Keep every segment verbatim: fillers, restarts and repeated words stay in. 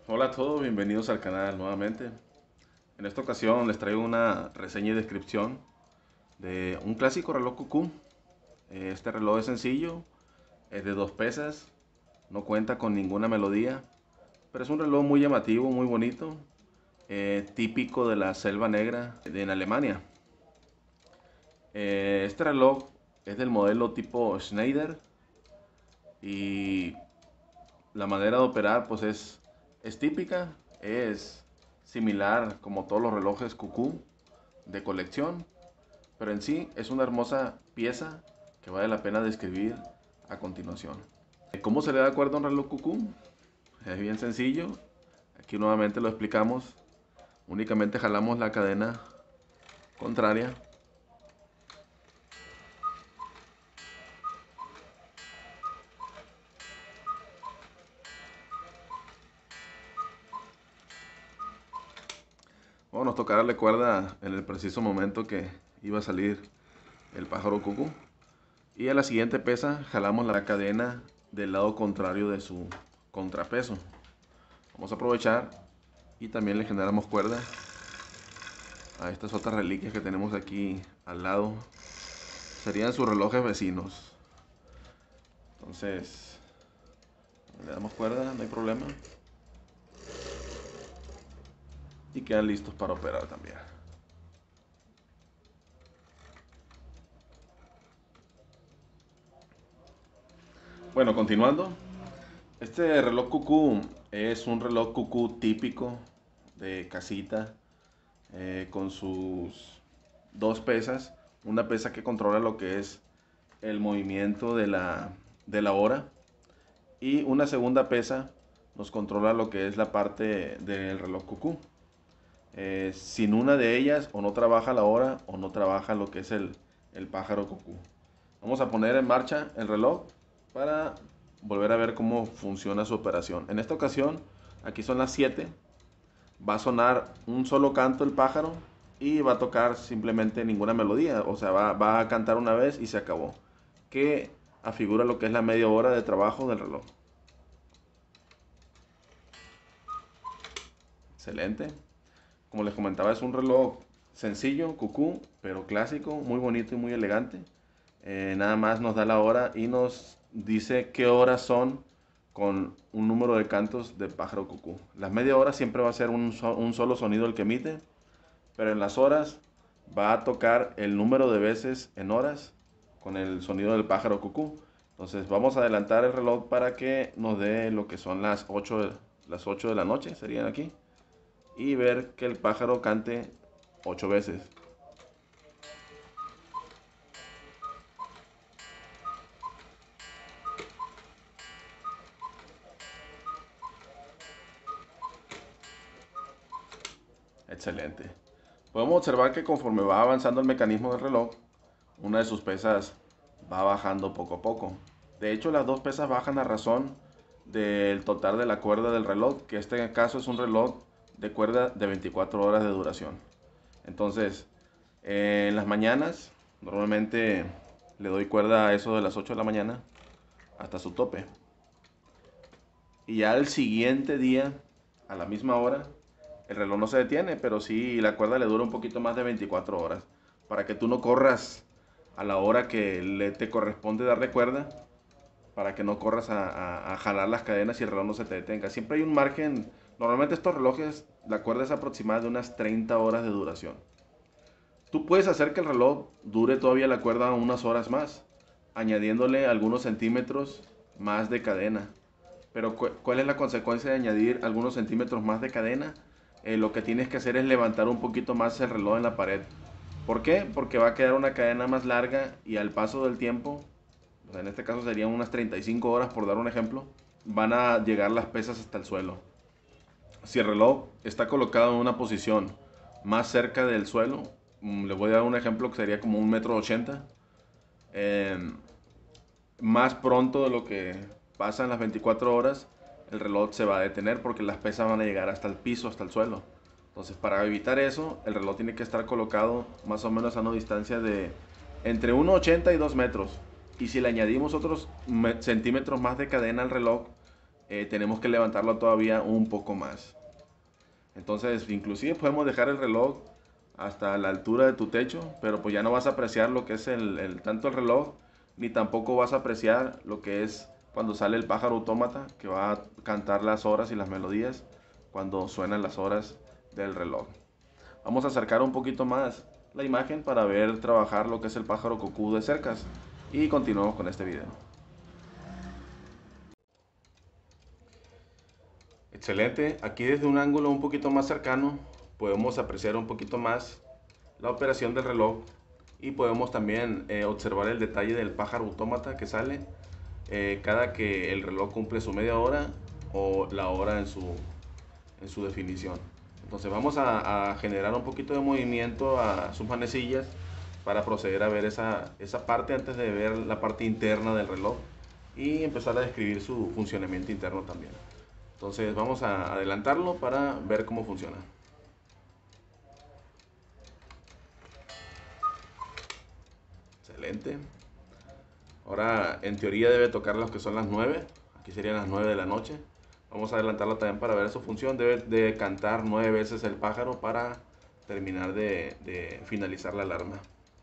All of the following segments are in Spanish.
Hola a todos, bienvenidos al canal nuevamente. En esta ocasión les traigo una reseña y descripción de un clásico reloj cucú. Este reloj es sencillo, es de dos pesas, no cuenta con ninguna melodía, pero es un reloj muy llamativo, muy bonito, eh, típico de la selva negra de en Alemania. Eh, este reloj es del modelo tipo Schneider y la manera de operar pues es, es típica, es similar como todos los relojes cucú de colección, pero en sí es una hermosa pieza que vale la pena describir a continuación. ¿Cómo se le da cuerda a un reloj cucú? Es bien sencillo, aquí nuevamente lo explicamos, únicamente jalamos la cadena contraria. Bueno, nos tocará darle cuerda en el preciso momento que iba a salir el pájaro cucú. Y a la siguiente pesa jalamos la cadena del lado contrario de su contrapeso. Vamos a aprovechar y también le generamos cuerda a estas otras reliquias que tenemos aquí al lado. Serían sus relojes vecinos. Entonces, le damos cuerda, no hay problema. Y quedan listos para operar también. Bueno, continuando. Este reloj cucú es un reloj cucú típico de casita, eh, con sus dos pesas. Una pesa que controla lo que es el movimiento de la, de la hora, y una segunda pesa nos controla lo que es la parte del reloj cucú. Eh, sin una de ellas o no trabaja la hora o no trabaja lo que es el, el pájaro cucú. Vamos a poner en marcha el reloj para volver a ver cómo funciona su operación. En esta ocasión, aquí son las siete. Va a sonar un solo canto el pájaro y va a tocar simplemente ninguna melodía. O sea, va, va a cantar una vez y se acabó. Que afigura lo que es la media hora de trabajo del reloj. Excelente. Como les comentaba, es un reloj sencillo, cucú, pero clásico, muy bonito y muy elegante. Eh, nada más nos da la hora y nos dice qué horas son con un número de cantos de pájaro cucú. Las media hora siempre va a ser un, so un solo sonido el que emite, pero en las horas va a tocar el número de veces en horas con el sonido del pájaro cucú. Entonces vamos a adelantar el reloj para que nos dé lo que son las ocho, las ocho de la noche, serían aquí, y ver que el pájaro cante ocho veces. Excelente. Podemos observar que conforme va avanzando el mecanismo del reloj, una de sus pesas va bajando poco a poco. De hecho, las dos pesas bajan a razón del total de la cuerda del reloj, que este caso es un reloj de cuerda de veinticuatro horas de duración. Entonces, en las mañanas, normalmente le doy cuerda a eso de las ocho de la mañana hasta su tope. Y ya el siguiente día, a la misma hora, el reloj no se detiene, pero sí la cuerda le dura un poquito más de veinticuatro horas. Para que tú no corras a la hora que le te corresponde darle cuerda, para que no corras a, a, a jalar las cadenas y el reloj no se te detenga. Siempre hay un margen. Normalmente estos relojes, la cuerda es aproximada de unas treinta horas de duración. Tú puedes hacer que el reloj dure todavía la cuerda unas horas más, añadiéndole algunos centímetros más de cadena. Pero cu ¿cuál es la consecuencia de añadir algunos centímetros más de cadena? Eh, lo que tienes que hacer es levantar un poquito más el reloj en la pared. ¿Por qué? Porque va a quedar una cadena más larga y al paso del tiempo, o sea, en este caso serían unas treinta y cinco horas por dar un ejemplo, van a llegar las pesas hasta el suelo. Si el reloj está colocado en una posición más cerca del suelo, mm, le voy a dar un ejemplo que sería como un metro ochenta, eh, más pronto de lo que pasan las veinticuatro horas, el reloj se va a detener porque las pesas van a llegar hasta el piso, hasta el suelo. Entonces, para evitar eso, el reloj tiene que estar colocado más o menos a una distancia de entre uno ochenta y dos metros. Y si le añadimos otros centímetros más de cadena al reloj, eh, tenemos que levantarlo todavía un poco más. Entonces, inclusive podemos dejar el reloj hasta la altura de tu techo, pero pues ya no vas a apreciar lo que es el, el tanto el reloj, ni tampoco vas a apreciar lo que es cuando sale el pájaro autómata, que va a cantar las horas y las melodías cuando suenan las horas del reloj. Vamos a acercar un poquito más la imagen para ver trabajar lo que es el pájaro cucú de cercas y continuamos con este video. Excelente, aquí desde un ángulo un poquito más cercano podemos apreciar un poquito más la operación del reloj y podemos también eh, observar el detalle del pájaro autómata que sale eh, cada que el reloj cumple su media hora o la hora en su, en su definición. Entonces vamos a, a generar un poquito de movimiento a sus manecillas para proceder a ver esa, esa parte antes de ver la parte interna del reloj y empezar a describir su funcionamiento interno también. Entonces vamos a adelantarlo para ver cómo funciona. Excelente. Ahora en teoría debe tocar los que son las nueve. Aquí serían las nueve de la noche. Vamos a adelantarlo también para ver su función. Debe de cantar nueve veces el pájaro para terminar de, de finalizar la alarma.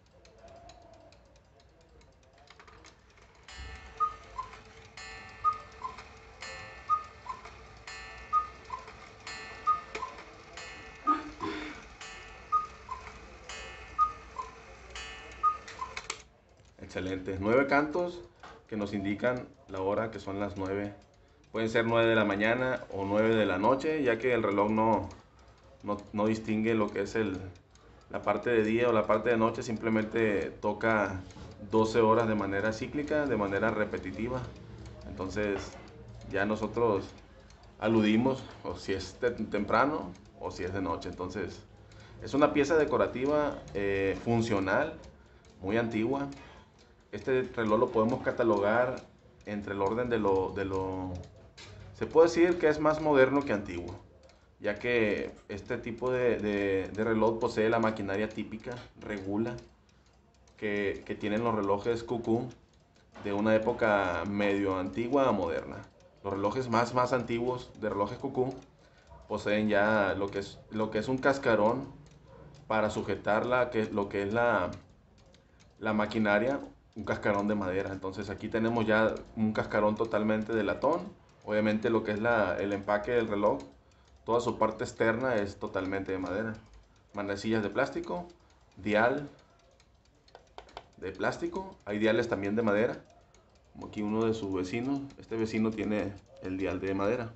Excelente. Nueve cantos que nos indican la hora, que son las nueve. Pueden ser nueve de la mañana o nueve de la noche, ya que el reloj no, no, no distingue lo que es el, la parte de día o la parte de noche, simplemente toca doce horas de manera cíclica, de manera repetitiva. Entonces ya nosotros aludimos o si es temprano o si es de noche. Entonces es una pieza decorativa eh, funcional, muy antigua. Este reloj lo podemos catalogar entre el orden de lo, de lo... Se puede decir que es más moderno que antiguo, ya que este tipo de, de, de reloj posee la maquinaria típica, regula, que, que tienen los relojes cucú de una época medio antigua a moderna. Los relojes más, más antiguos de relojes cucú poseen ya lo que es, lo que es un cascarón para sujetar la, que, lo que es la, la maquinaria, un cascarón de madera. Entonces aquí tenemos ya un cascarón totalmente de latón. Obviamente lo que es la, el empaque del reloj, toda su parte externa es totalmente de madera. Manecillas de plástico, dial de plástico, hay diales también de madera, como aquí uno de sus vecinos. Este vecino tiene el dial de madera.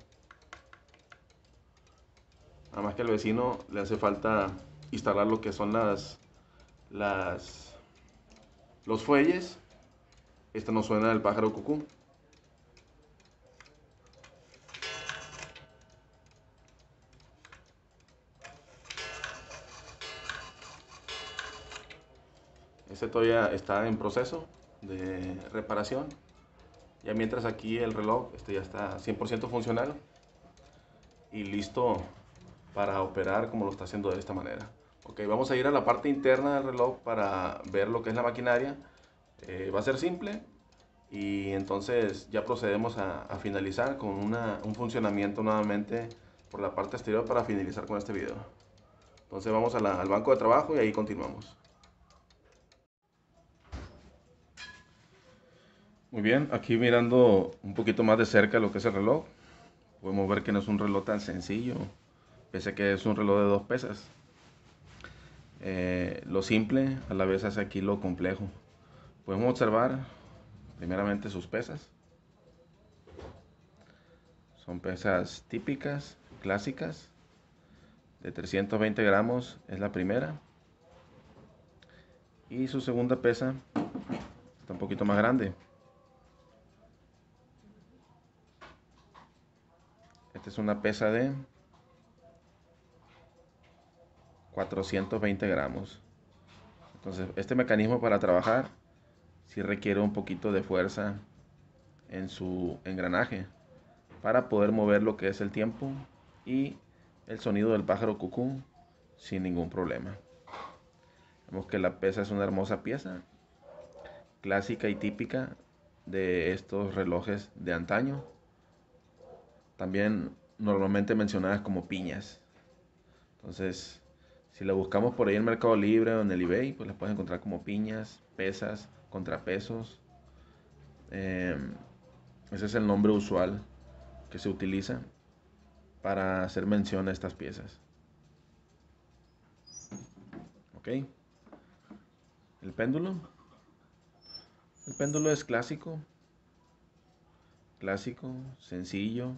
Nada más que al vecino le hace falta instalar lo que son las, las los fuelles. Este no suena del pájaro cucú. Este todavía está en proceso de reparación. Ya mientras aquí el reloj este ya está cien por ciento funcional y listo para operar como lo está haciendo de esta manera. Ok, vamos a ir a la parte interna del reloj para ver lo que es la maquinaria. Eh, va a ser simple y entonces ya procedemos a, a finalizar con una, un funcionamiento nuevamente por la parte exterior para finalizar con este video. Entonces vamos a la, al banco de trabajo y ahí continuamos. Muy bien, aquí mirando un poquito más de cerca lo que es el reloj, podemos ver que no es un reloj tan sencillo, pese a que es un reloj de dos pesas. Eh, lo simple a la vez hace aquí lo complejo. Podemos observar primeramente sus pesas. Son pesas típicas, clásicas, de trescientos veinte gramos es la primera. Y su segunda pesa está un poquito más grande. Esta es una pesa de cuatrocientos veinte gramos. Entonces este mecanismo para trabajar sí requiere un poquito de fuerza en su engranaje para poder mover lo que es el tiempo y el sonido del pájaro cucú sin ningún problema. Vemos que la pesa es una hermosa pieza, clásica y típica de estos relojes de antaño. también normalmente mencionadas como piñas. Entonces, si la buscamos por ahí en Mercado Libre o en el eBay, pues las puedes encontrar como piñas, pesas, contrapesos. Eh, ese es el nombre usual que se utiliza para hacer mención a estas piezas. ¿Ok? El péndulo. El péndulo es clásico, clásico, sencillo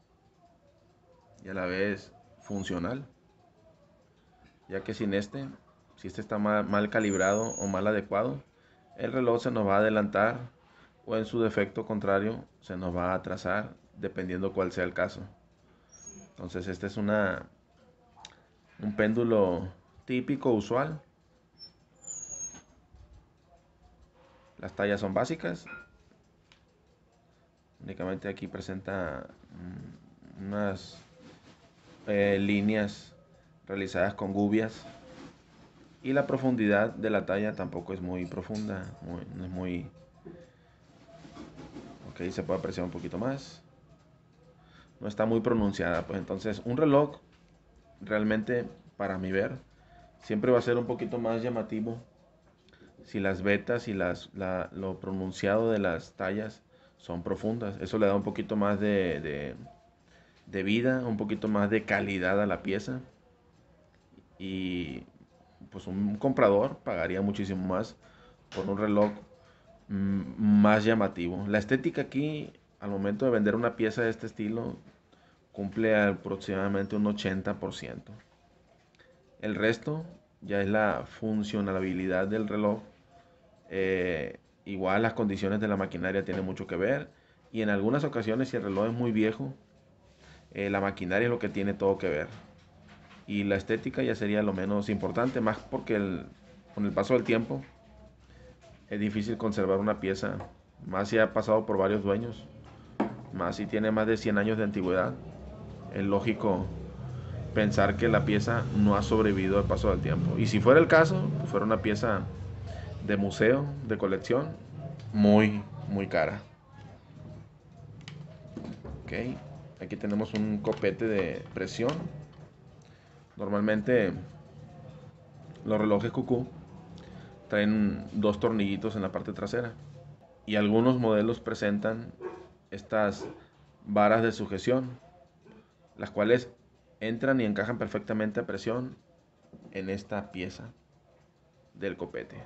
y a la vez funcional, ya que sin este, si este está mal, mal calibrado o mal adecuado, el reloj se nos va a adelantar o en su defecto contrario se nos va a atrasar, dependiendo cuál sea el caso. Entonces este es una, un péndulo típico, usual. Las tallas son básicas. Únicamente aquí presenta mm, unas eh, líneas realizadas con gubias. Y la profundidad de la talla tampoco es muy profunda. Muy, no es muy... Ok, se puede apreciar un poquito más. No está muy pronunciada. Pues entonces un reloj realmente, para mi ver, siempre va a ser un poquito más llamativo si las vetas y las, la, lo pronunciado de las tallas son profundas. Eso le da un poquito más de, de, de vida, un poquito más de calidad a la pieza. Y pues un comprador pagaría muchísimo más por un reloj mm, más llamativo. La estética aquí, al momento de vender una pieza de este estilo, cumple aproximadamente un ochenta por ciento. El resto ya es la funcionalidad del reloj. Eh, igual las condiciones de la maquinaria tienen mucho que ver. Y en algunas ocasiones, si el reloj es muy viejo, eh, la maquinaria es lo que tiene todo que ver. Y la estética ya sería lo menos importante, más porque el, con el paso del tiempo es difícil conservar una pieza, más si ha pasado por varios dueños, más si tiene más de cien años de antigüedad. Es lógico pensar que la pieza no ha sobrevivido al paso del tiempo. Y si fuera el caso, pues fuera una pieza de museo, de colección, muy, muy cara. Ok, aquí tenemos un copete de presión. Normalmente los relojes cucú traen dos tornillitos en la parte trasera y algunos modelos presentan estas varas de sujeción, las cuales entran y encajan perfectamente a presión en esta pieza del copete.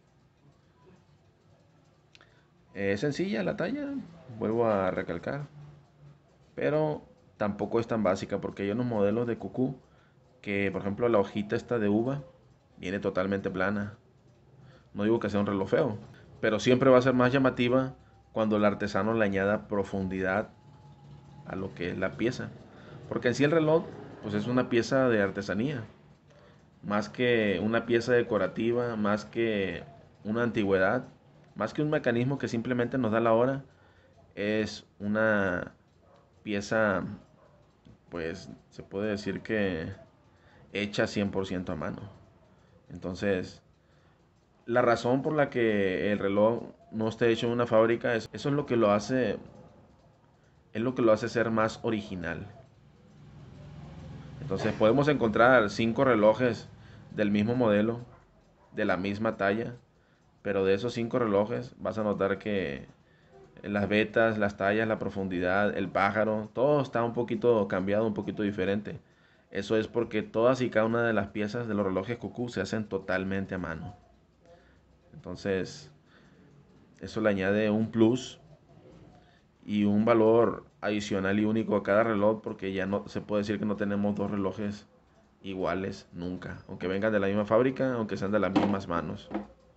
Es sencilla la talla, vuelvo a recalcar, pero tampoco es tan básica porque hay unos modelos de cucú que, por ejemplo, la hojita esta de uva viene totalmente plana. No digo que sea un reloj feo, pero siempre va a ser más llamativa cuando el artesano le añada profundidad a lo que es la pieza. Porque en sí el reloj pues es una pieza de artesanía, más que una pieza decorativa, más que una antigüedad, más que un mecanismo que simplemente nos da la hora, es una pieza, pues se puede decir que hecha cien por ciento a mano. Entonces, la razón por la que el reloj no esté hecho en una fábrica, es, eso es lo que lo hace, es lo que lo hace ser más original. Entonces podemos encontrar cinco relojes del mismo modelo, de la misma talla, pero de esos cinco relojes vas a notar que las vetas, las tallas, la profundidad, el pájaro, todo está un poquito cambiado, un poquito diferente. Eso es porque todas y cada una de las piezas de los relojes cucú se hacen totalmente a mano. Entonces, eso le añade un plus y un valor adicional y único a cada reloj, porque ya no se puede decir que no tenemos dos relojes iguales nunca, aunque vengan de la misma fábrica, aunque sean de las mismas manos.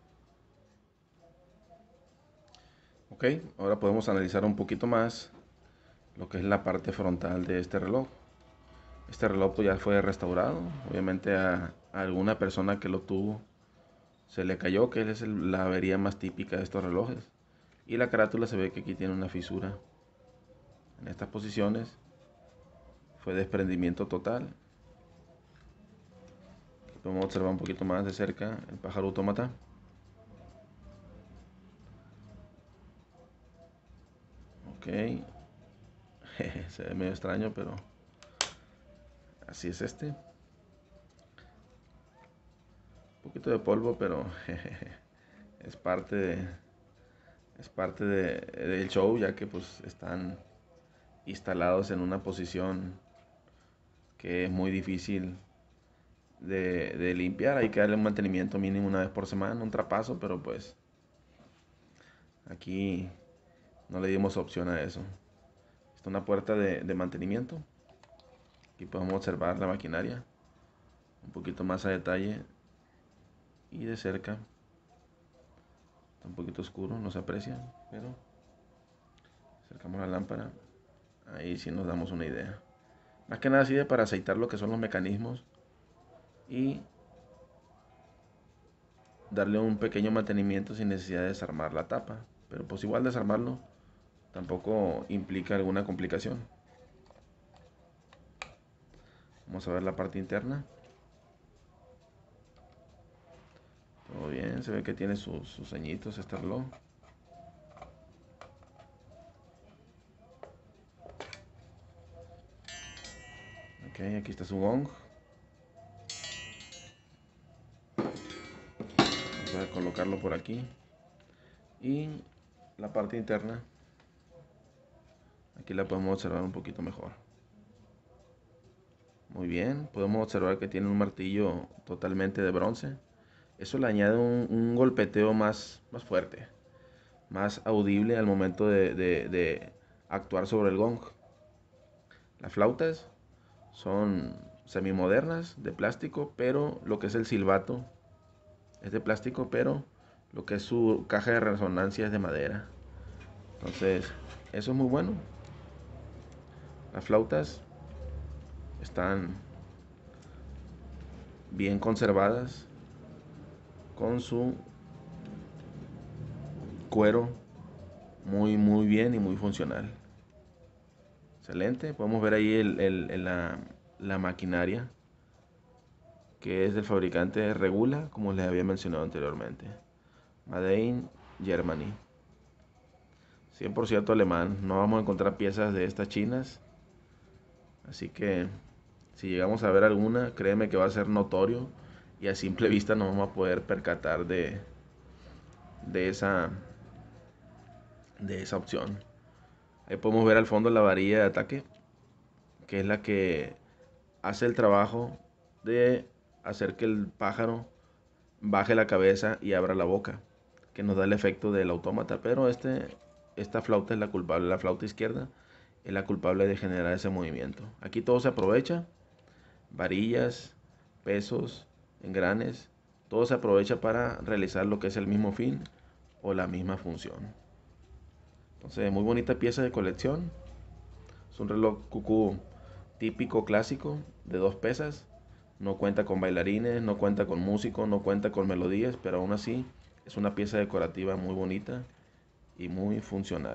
Ok, ahora podemos analizar un poquito más lo que es la parte frontal de este reloj. Este reloj pues ya fue restaurado, obviamente a, a alguna persona que lo tuvo se le cayó, que es el, la avería más típica de estos relojes. Y la carátula se ve que aquí tiene una fisura. En estas posiciones fue desprendimiento total. Aquí podemos observar un poquito más de cerca el pájaro autómata. Ok. Se ve medio extraño, pero así es este. Un poquito de polvo, pero es parte de, es parte de, del show, ya que pues están instalados en una posición que es muy difícil de, de limpiar. Hay que darle un mantenimiento mínimo una vez por semana, un trapazo, pero pues aquí no le dimos opción a eso. Esta es una puerta de, de mantenimiento. Aquí podemos observar la maquinaria un poquito más a detalle y de cerca. Está un poquito oscuro, no se aprecia, pero acercamos la lámpara. Ahí sí nos damos una idea. Más que nada sirve para aceitar lo que son los mecanismos y darle un pequeño mantenimiento sin necesidad de desarmar la tapa. Pero pues igual desarmarlo tampoco implica alguna complicación. Vamos a ver la parte interna. Todo bien, se ve que tiene sus, sus añitos este reloj. Ok, aquí está su gong. Vamos a colocarlo por aquí. Y la parte interna, aquí la podemos observar un poquito mejor. Muy bien, podemos observar que tiene un martillo totalmente de bronce. Eso le añade un, un golpeteo más, más fuerte, más audible al momento de, de, de actuar sobre el gong. Las flautas son semimodernas, de plástico, pero lo que es el silbato es de plástico, pero lo que es su caja de resonancia es de madera. Entonces, eso es muy bueno. Las flautas están bien conservadas con su cuero muy muy bien y muy funcional. Excelente. Podemos ver ahí el, el, el, la, la maquinaria que es del fabricante Regula, como les había mencionado anteriormente. Made in Germany. cien por ciento alemán. No vamos a encontrar piezas de estas chinas. Así que si llegamos a ver alguna, créeme que va a ser notorio y a simple vista nos vamos a poder percatar de, de esa de esa opción. Ahí podemos ver al fondo la varilla de ataque, que es la que hace el trabajo de hacer que el pájaro baje la cabeza y abra la boca, que nos da el efecto del autómata. Pero este, esta flauta es la culpable, la flauta izquierda es la culpable de generar ese movimiento. Aquí todo se aprovecha, varillas, pesos, engranes, todo se aprovecha para realizar lo que es el mismo fin o la misma función. Entonces, muy bonita pieza de colección. Es un reloj cucú típico clásico de dos pesas. No cuenta con bailarines, no cuenta con músicos, no cuenta con melodías, pero aún así es una pieza decorativa muy bonita y muy funcional.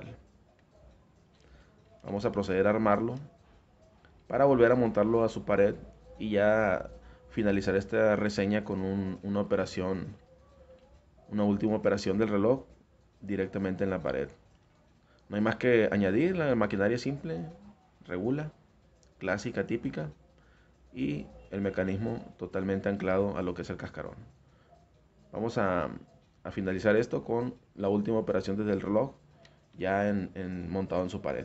Vamos a proceder a armarlo para volver a montarlo a su pared y ya finalizar esta reseña con un, una operación, una última operación del reloj directamente en la pared. No hay más que añadir, la maquinaria simple, Regula, clásica, típica, y el mecanismo totalmente anclado a lo que es el cascarón. Vamos a, a finalizar esto con la última operación desde el reloj, ya en, en, montado en su pared.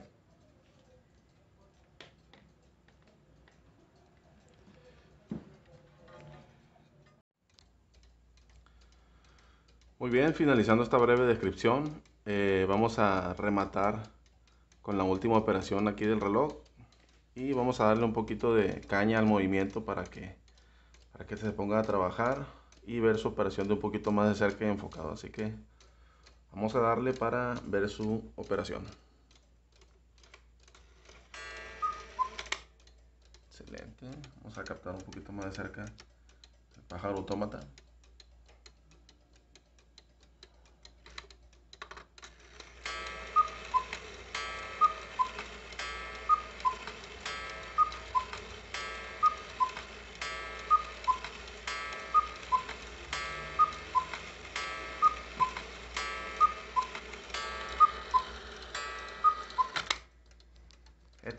Muy bien, finalizando esta breve descripción, eh, vamos a rematar con la última operación aquí del reloj y vamos a darle un poquito de caña al movimiento para que, para que se ponga a trabajar y ver su operación de un poquito más de cerca y enfocado. Así que vamos a darle para ver su operación. Excelente. Vamos a captar un poquito más de cerca el pájaro autómata.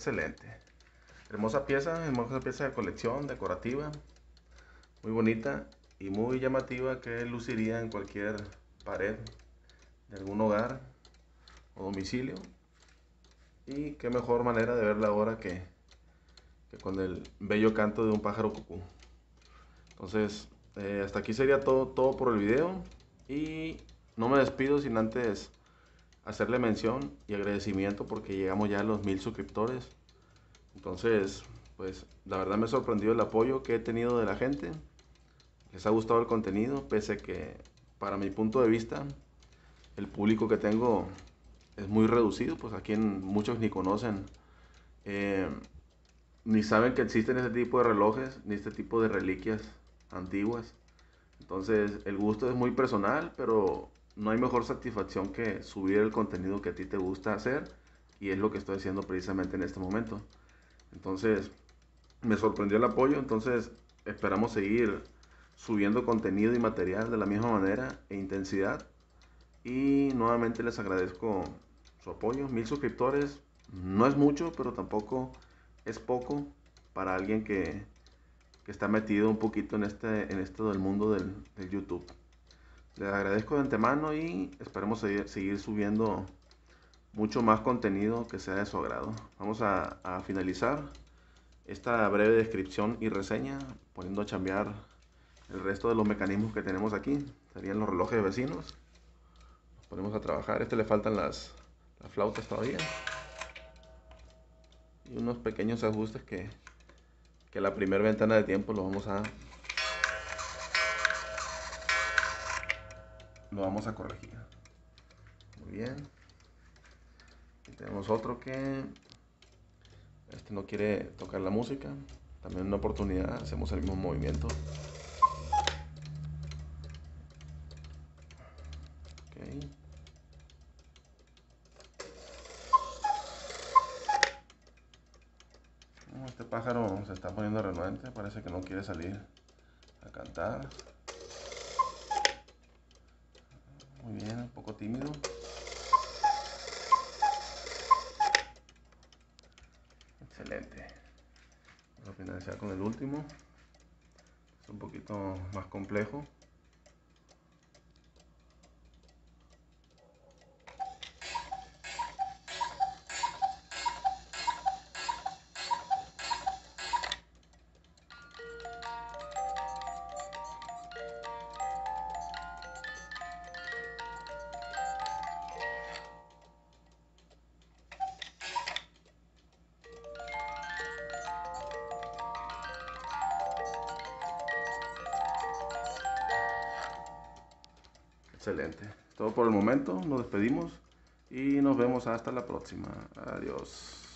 Excelente. Hermosa pieza, hermosa pieza de colección, decorativa, muy bonita y muy llamativa, que luciría en cualquier pared de algún hogar o domicilio. Y qué mejor manera de verla ahora que, que con el bello canto de un pájaro cucú. Entonces, eh, hasta aquí sería todo, todo por el video. Y no me despido sin antes hacerle mención y agradecimiento porque llegamos ya a los mil suscriptores. Entonces, pues la verdad me sorprendió el apoyo que he tenido de la gente. Les ha gustado el contenido, pese a que para mi punto de vista el público que tengo es muy reducido, pues aquí en, muchos ni conocen, eh, ni saben que existen este tipo de relojes, ni este tipo de reliquias antiguas. Entonces el gusto es muy personal, pero no hay mejor satisfacción que subir el contenido que a ti te gusta hacer, y es lo que estoy haciendo precisamente en este momento. Entonces me sorprendió el apoyo, entonces esperamos seguir subiendo contenido y material de la misma manera e intensidad. Y nuevamente les agradezco su apoyo. Mil suscriptores no es mucho, pero tampoco es poco para alguien que, que está metido un poquito en este en esto del mundo del, del YouTube. Les agradezco de antemano y esperemos seguir, seguir subiendo mucho más contenido que sea de su agrado. Vamos a, a finalizar esta breve descripción y reseña poniendo a chambear el resto de los mecanismos que tenemos aquí. Serían los relojes de vecinos. Nos ponemos a trabajar. A este le faltan las, las flautas todavía. Y unos pequeños ajustes que, que la primera ventana de tiempo lo vamos a lo vamos a corregir. Muy bien. Aquí tenemos otro que este no quiere tocar la música. También una oportunidad, hacemos el mismo movimiento. Okay. Este pájaro se está poniendo renuente, parece que no quiere salir a cantar. Muy bien, un poco tímido. Excelente. Vamos a finalizar con el último. Es un poquito más complejo. Excelente. Es todo por el momento. Nos despedimos y nos vemos hasta la próxima. Adiós.